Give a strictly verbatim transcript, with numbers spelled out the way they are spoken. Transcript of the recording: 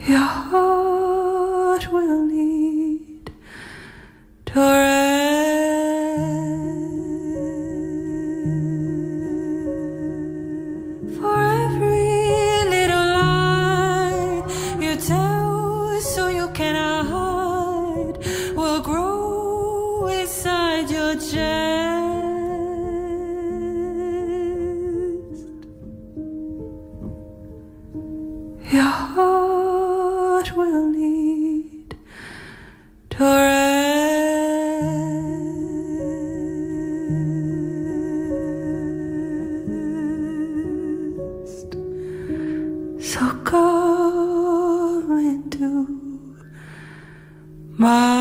Your heart will need to rest. For every little lie you tell so you can hide will grow inside your chest. Your heart will need to rest. So go into my